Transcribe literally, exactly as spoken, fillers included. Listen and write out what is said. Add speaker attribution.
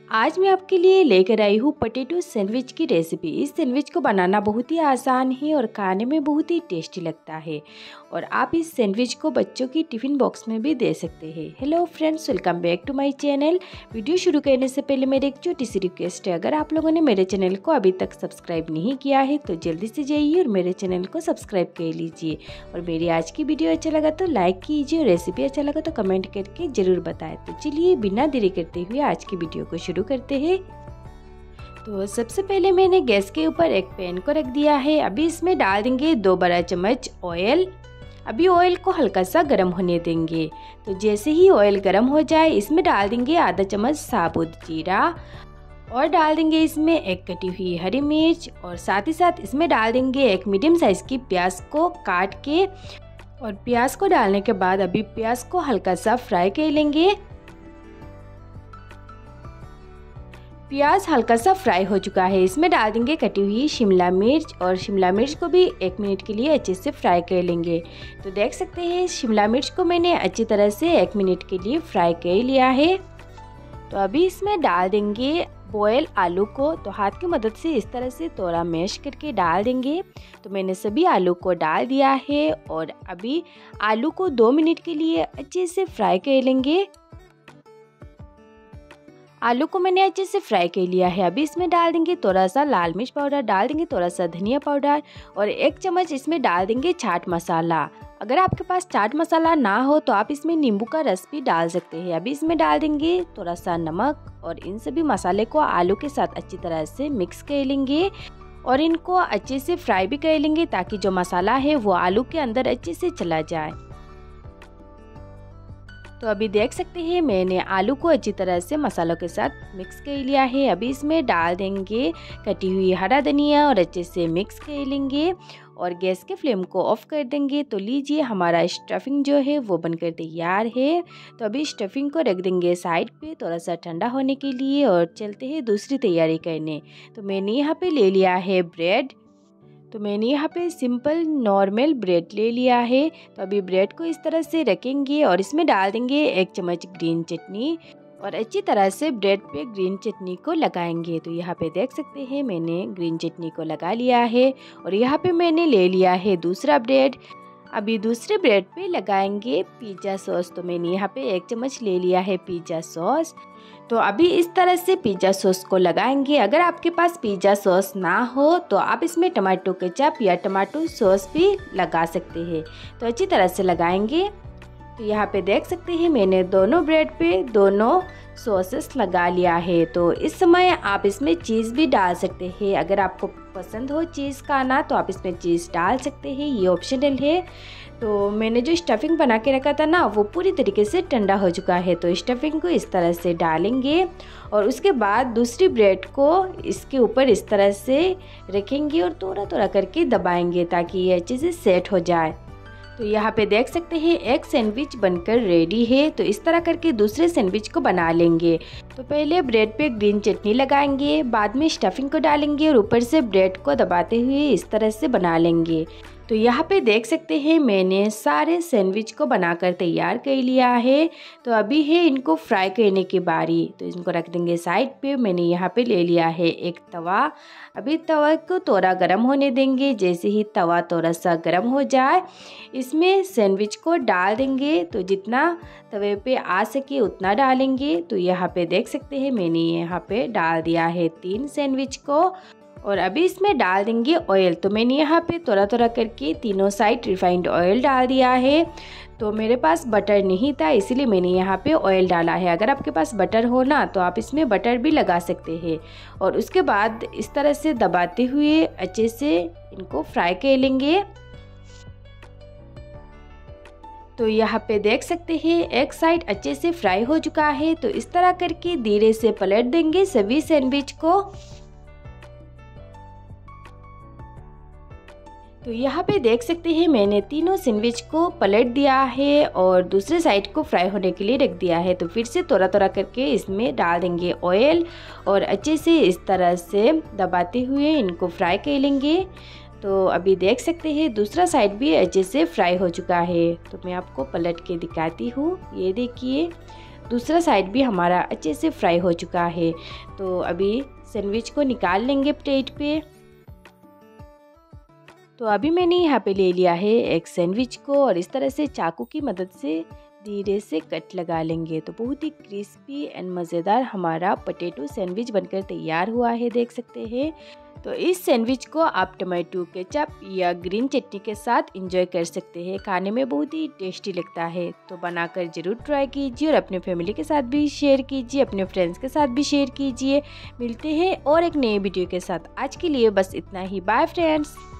Speaker 1: आज मैं आपके लिए लेकर आई हूँ पोटैटो सैंडविच की रेसिपी। इस सैंडविच को बनाना बहुत ही आसान है और खाने में बहुत ही टेस्टी लगता है और आप इस सैंडविच को बच्चों की टिफ़िन बॉक्स में भी दे सकते हैं। Hello friends, welcome back to my channel. Video शुरू करने से पहले मेरी एक छोटी सी रिक्वेस्ट है, अगर आप लोगों ने मेरे चैनल को अभी तक सब्सक्राइब नहीं किया है तो जल्दी से जाइए और मेरे चैनल को सब्सक्राइब कर लीजिए। और मेरी आज की वीडियो अच्छा लगा तो लाइक कीजिए और रेसिपी अच्छा लगा तो कमेंट करके ज़रूर बताएं। तो चलिए बिना देरी करते हुए आज की वीडियो को शुरू करते हैं। तो सबसे पहले मैंने गैस के ऊपर एक पैन को रख दिया है। अभी इसमें डाल देंगे दो बड़ा चम्मच ऑयल। अभी ऑयल को हल्का सा गर्म होने देंगे। तो जैसे ही ऑयल गर्म हो जाए इसमें डाल देंगे आधा चम्मच साबुत जीरा और डाल देंगे इसमें एक कटी हुई हरी मिर्च और साथ ही साथ इसमें डाल देंगे एक मीडियम साइज की प्याज को काट के। और प्याज को डालने के बाद अभी प्याज को हल्का सा फ्राई कर लेंगे। प्याज हल्का सा फ्राई हो चुका है, इसमें डाल देंगे कटी हुई शिमला मिर्च और शिमला मिर्च को भी एक मिनट के लिए अच्छे से फ्राई कर लेंगे। तो देख सकते हैं शिमला मिर्च को मैंने अच्छी तरह से एक मिनट के लिए फ्राई कर लिया है। तो अभी इसमें डाल देंगे बॉयल आलू को। तो हाथ की मदद से इस तरह से थोड़ा मैश करके डाल देंगे। तो मैंने सभी आलू को डाल दिया है और अभी आलू को दो मिनट के लिए अच्छे से फ्राई कर लेंगे। आलू को मैंने अच्छे से फ्राई कर लिया है। अभी इसमें डाल देंगे थोड़ा सा लाल मिर्च पाउडर, डाल देंगे थोड़ा सा धनिया पाउडर और एक चम्मच इसमें डाल देंगे चाट मसाला। अगर आपके पास चाट मसाला ना हो तो आप इसमें नींबू का रस भी डाल सकते हैं। अभी इसमें डाल देंगे थोड़ा सा नमक और इन सभी मसाले को आलू के साथ अच्छी तरह से मिक्स कर लेंगे और इनको अच्छे से फ्राई भी कर लेंगे ताकि जो मसाला है वो आलू के अंदर अच्छे से चला जाए। तो अभी देख सकते हैं मैंने आलू को अच्छी तरह से मसालों के साथ मिक्स कर लिया है। अभी इसमें डाल देंगे कटी हुई हरा धनिया और अच्छे से मिक्स कर लेंगे और गैस के फ्लेम को ऑफ कर देंगे। तो लीजिए हमारा स्टफिंग जो है वो बनकर तैयार है। तो अभी स्टफिंग को रख देंगे साइड पे थोड़ा सा ठंडा होने के लिए और चलते हैं दूसरी तैयारी करने। तो मैंने यहाँ पे ले लिया है ब्रेड। तो मैंने यहाँ पे सिंपल नॉर्मल ब्रेड ले लिया है। तो अभी ब्रेड को इस तरह से रखेंगे और इसमें डाल देंगे एक चम्मच ग्रीन चटनी और अच्छी तरह से ब्रेड पे ग्रीन चटनी को लगाएंगे। तो यहाँ पे देख सकते हैं मैंने ग्रीन चटनी को लगा लिया है और यहाँ पे मैंने ले लिया है दूसरा ब्रेड। अभी दूसरे ब्रेड पे लगाएंगे पिज़्ज़ा सॉस। तो मैंने यहाँ पे एक चम्मच ले लिया है पिज़्ज़ा सॉस। तो अभी इस तरह से पिज़्ज़ा सॉस को लगाएंगे। अगर आपके पास पिज़्ज़ा सॉस ना हो तो आप इसमें टमाटो केचप या टमाटो सॉस भी लगा सकते हैं। तो अच्छी तरह से लगाएंगे। तो यहाँ पे देख सकते हैं मैंने दोनों ब्रेड पे दोनों सॉसेस लगा लिया है। तो इस समय आप इसमें चीज़ भी डाल सकते हैं। अगर आपको पसंद हो चीज़ खाना तो आप इसमें चीज़ डाल सकते हैं, ये ऑप्शनल है। तो मैंने जो स्टफिंग बना के रखा था ना वो पूरी तरीके से ठंडा हो चुका है। तो स्टफिंग को इस तरह से डालेंगे और उसके बाद दूसरी ब्रेड को इसके ऊपर इस तरह से रखेंगे और थोड़ा थोड़ा करके दबाएंगे ताकि ये अच्छे से सेट हो जाए। तो यहाँ पे देख सकते हैं एक सैंडविच बनकर रेडी है। तो इस तरह करके दूसरे सैंडविच को बना लेंगे। तो पहले ब्रेड पे ग्रीन चटनी लगाएंगे, बाद में स्टफिंग को डालेंगे और ऊपर से ब्रेड को दबाते हुए इस तरह से बना लेंगे। तो यहाँ पे देख सकते हैं मैंने सारे सैंडविच को बनाकर तैयार कर लिया है। तो अभी है इनको फ्राई करने की बारी। तो इनको रख देंगे साइड पे। मैंने यहाँ पे ले लिया है एक तवा। अभी तवा को थोड़ा गर्म होने देंगे। जैसे ही तवा थोड़ा सा गर्म हो जाए इसमें सैंडविच को डाल देंगे। तो जितना तवे पे आ सके उतना डालेंगे। तो यहाँ पे देख सकते हैं मैंने यहाँ पे डाल दिया है तीन सैंडविच को और अभी इसमें डाल देंगे ऑयल। तो मैंने यहाँ पे थोड़ा थोड़ा करके तीनों साइड रिफाइंड ऑयल डाल दिया है। तो मेरे पास बटर नहीं था इसीलिए मैंने यहाँ पे ऑयल डाला है। अगर आपके पास बटर हो ना तो आप इसमें बटर भी लगा सकते हैं। और उसके बाद इस तरह से दबाते हुए अच्छे से इनको फ्राई कर लेंगे। तो यहाँ पे देख सकते हैं एक साइड अच्छे से फ्राई हो चुका है। तो इस तरह करके धीरे से पलट देंगे सभी सैंडविच को। तो यहाँ पे देख सकते हैं मैंने तीनों सैंडविच को पलट दिया है और दूसरे साइड को फ्राई होने के लिए रख दिया है। तो फिर से थोड़ा थोड़ा करके इसमें डाल देंगे ऑयल और अच्छे से इस तरह से दबाते हुए इनको फ्राई कर लेंगे। तो अभी देख सकते हैं दूसरा साइड भी अच्छे से फ्राई हो चुका है। तो मैं आपको पलट के दिखाती हूँ, ये देखिए। दूसरा साइड भी हमारा अच्छे से फ्राई हो चुका है। तो अभी सैंडविच को निकाल लेंगे प्लेट पे। तो अभी मैंने यहाँ पे ले लिया है एक सैंडविच को और इस तरह से चाकू की मदद से धीरे से कट लगा लेंगे। तो बहुत ही क्रिस्पी एंड मज़ेदार हमारा पोटैटो सैंडविच बनकर तैयार हुआ है, देख सकते हैं। तो इस सैंडविच को आप टमाटो केचप या ग्रीन चटनी के साथ एंजॉय कर सकते हैं। खाने में बहुत ही टेस्टी लगता है। तो बनाकर ज़रूर ट्राई कीजिए और अपने फैमिली के साथ भी शेयर कीजिए, अपने फ्रेंड्स के साथ भी शेयर कीजिए। मिलते हैं और एक नए वीडियो के साथ। आज के लिए बस इतना ही। Bye friends.